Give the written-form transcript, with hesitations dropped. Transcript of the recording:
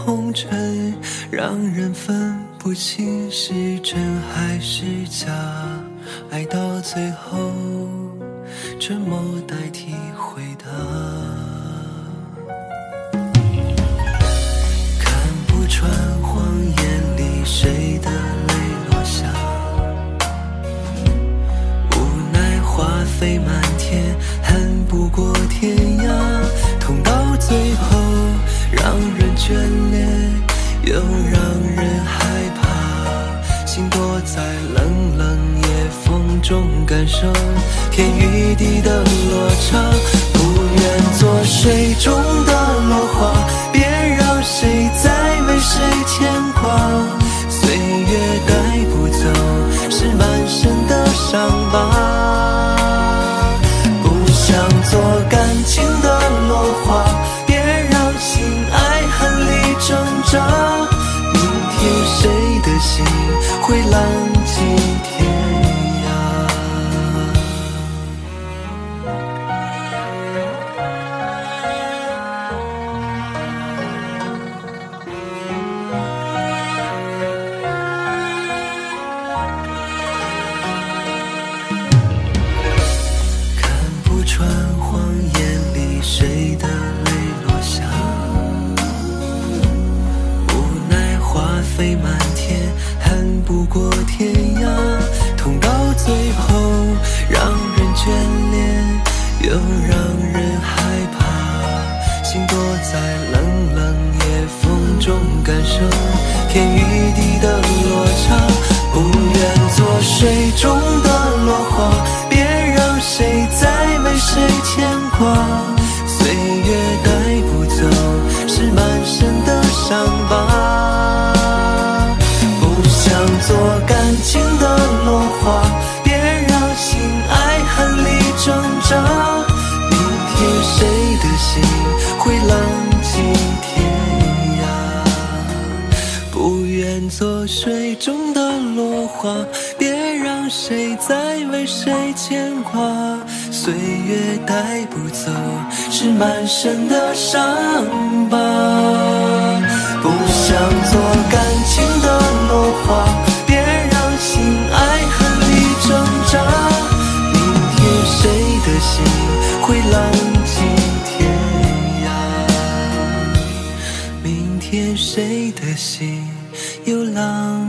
红尘，让人分不清是真还是假。爱到最后，沉默代替回答。看不穿谎言里谁的泪落下，无奈花飞满天，恨不过天涯。痛到最后，让人眷恋，又让人害怕。心躲在冷冷夜风中，感受天与地的落差。不愿做水中的落花，别让谁再为谁牵挂。岁月带不走，是满身的伤疤。不想做感情的落花，别让心爱恨里挣扎。明天谁的心会浪迹天涯？看不穿谎言里谁的泪落下，无奈花飞满天，恨不过天涯。痛到最后，让人眷恋，又让人害怕。心躲在冷冷夜风中，感受天与地的落差。不愿做水中的落花，别让谁再为谁牵挂。岁月带不走，是满身的伤疤。不想做感情的落花，别让心爱恨里挣扎。明天谁的心会浪迹天涯？不愿做水中的落花，别让谁再为谁牵挂。岁月带不走，是满身的伤疤。不想做感情的落花，别让心爱恨里挣扎。明天谁的心会浪迹天涯？明天谁的心又浪